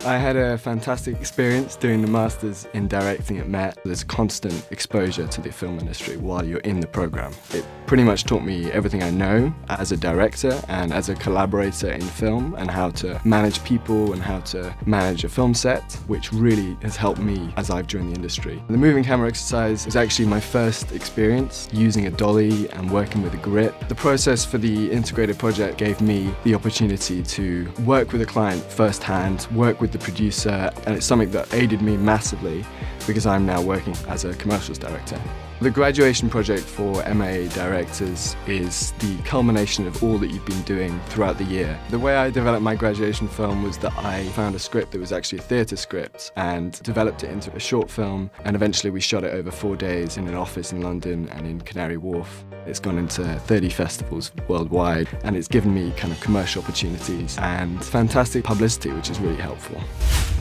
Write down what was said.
I had a fantastic experience doing the Masters in Directing at Met. There's constant exposure to the film industry while you're in the program. It pretty much taught me everything I know as a director and as a collaborator in film, and how to manage people and how to manage a film set, which really has helped me as I've joined the industry. The moving camera exercise was actually my first experience using a dolly and working with a grip. The process for the integrated project gave me the opportunity to work with a client firsthand, work with the producer, and it's something that aided me massively because I'm now working as a commercials director. The graduation project for MA directors is the culmination of all that you've been doing throughout the year. The way I developed my graduation film was that I found a script that was actually a theatre script and developed it into a short film, and eventually we shot it over 4 days in an office in London and in Canary Wharf. It's gone into 30 festivals worldwide, and it's given me kind of commercial opportunities and fantastic publicity, which is really helpful.